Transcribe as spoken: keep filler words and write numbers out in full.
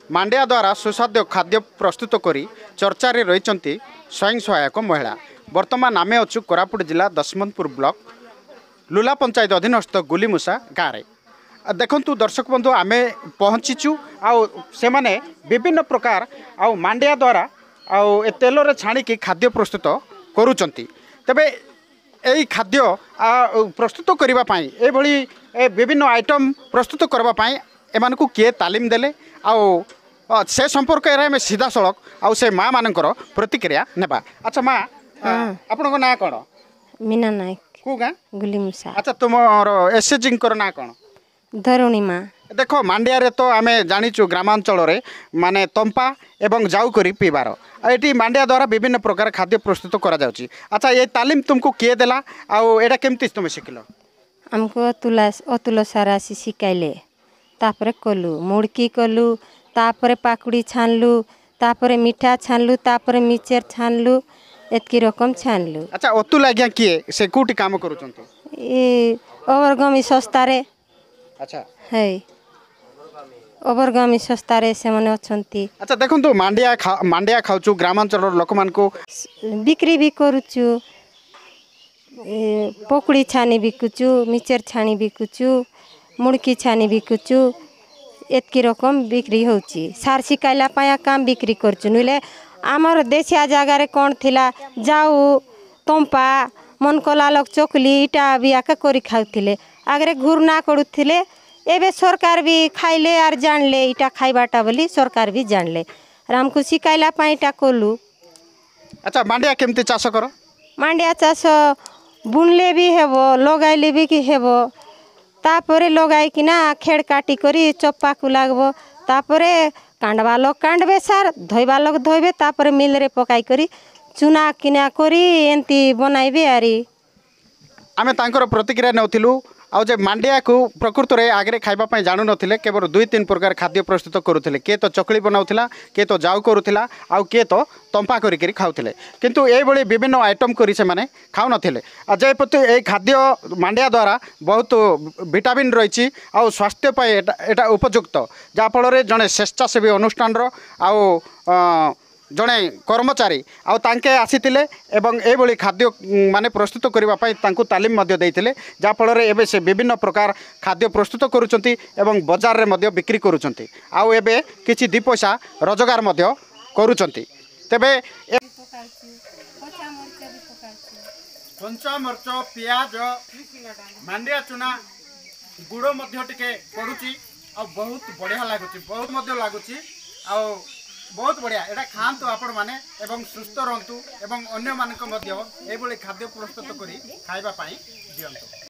मांडिया द्वारा सुस्वाद्य खाद्य प्रस्तुत करी चर्चा रे रही स्वयं सहायक महिला। वर्तमान आमे अच्छु कोरापुट जिला दशमंतपुर ब्लॉक लुला पंचायत अधीनस्थ गुलीमुसा गाँव में। देखंतु दर्शक बंधु आमे पहुँचीचु आउ से माने विभिन्न प्रकार आउ मांडिया द्वारा आउ ए तेल रे छाणिकी खाद्य प्रस्तुत करूचंती। तबे यही खाद्य प्रस्तुत करबा पाई ए भली विभिन्न आइटम प्रस्तुत करबा पाई एमानकु किए तालीम देले आउ से संपर्क में सीधा सड़क आउ से माँ मानकर प्रतिक्रिया नेबा। अच्छा माँ आपन ना कौन? मीना नायक को गाँ गुलीमुसा। अच्छा तुम एसएचजी ना कौन? धरुणी माँ। देखो मांडिया रे तो आमे जानिचु ग्रामांचल रे माने तंपा एवं जाऊ करी पीबार एटी मांडिया द्वारा विभिन्न प्रकार खाद्य प्रस्तुत करा जाउची। अच्छा ये तालीम तुमको किए देला आउ एटा केमती तुम शिखलो? हमको अतुला अतुल सारा सी शिकाइले तापरे कलु मुड़की कलु तापरे पाकुड़ी छानलु तापरे मीठा छानलु तापरे मिचर छानलु एतकी रकम छानलु। अच्छा अतुल आज्ञा किए से कोटी काम करूचंती? ए ओवरगामी सस्तारे। अच्छा है ओवरगामी सस्तारे से माने अछंती। अच्छा देखंतु मांडिया खा, मांडिया खाउचु ग्रामांचल लोक मान को बिक्री भी करूचु पकुड़ी छानी बिकुचु मिचर छानी बिकुचु मुड़की छानी बिकुचु एतकी रकम बिक्री होची। सार शिकाइला पाया काम बिक्री करचु नुले आमर देशिया जगार कौन थिला जाऊ तंपा मन कला लोक चकली इटा भी आके करी खाउथिले आगरे घुरना करूथिले एबे सरकार भी खाइले आर जानले इटा खाइबाटा बोली सरकार भी जानले रामको शिकाइला पाइटा कोलु। अच्छा मांडिया केमती चाष कर? मांडिया चाष बुनले भी हेबो लगाइले भी कि हेबो तापरे लगाई किना खेड़ काटी करी चप्पा को लागबो तापरे कांडवा लोग कांडबे सार धोइबा लोग धोइबे तापरे मिल रे पकाई करी चुना किना करी एंती बनाइबे आरी। आमे तांकर प्रतिक्रिया नौथिलु आउ जे मांडिया को प्रकृत रे आगरे खाइबा पई जानु नथिले केवल दुई तीन प्रकार खाद्य प्रस्तुत करूथिले के तो चकली बनाउथिला के तो जाऊ करूथिला आउ के तो तंपा करी करी खाउथिले किंतु ए बळे विभिन्न आइटम करी से माने खाउ नथिले। अजय पति ए खाद्य मांडिया द्वारा बहुत विटामिन रहिछि आउ स्वास्थ्य पई एटा, एटा उपयुक्त जा फल रे जने स्वेच्छासेवी अनुष्ठान रो आउ जड़े कर्मचारी आउ तांके आसीतिले एवं ए भली खाद्य माने प्रस्तुत करबा पई तांको तालीम मध्य देइतिले जा फल रे एबे से विभिन्न प्रकार खाद्य प्रस्तुत करूचंती एवं बाजार रे मध्य बिक्री करूचंती आउ एबे किछि दि पैसा रोजगार मध्य करूचंती। तबे कंचा मरच प्याज मांडिया चुना गुड़ मध्य टिके पड़ुची आ बहुत बढ़िया लागुची बहुत मध्य लागुची आ बहुत बढ़िया एटा खातु आपण माने एवं सुस्थ रहतु एवं अन्य मानक मध्य एभली खाद्य प्रस्तुत करी खाइबा पाई दियंतु।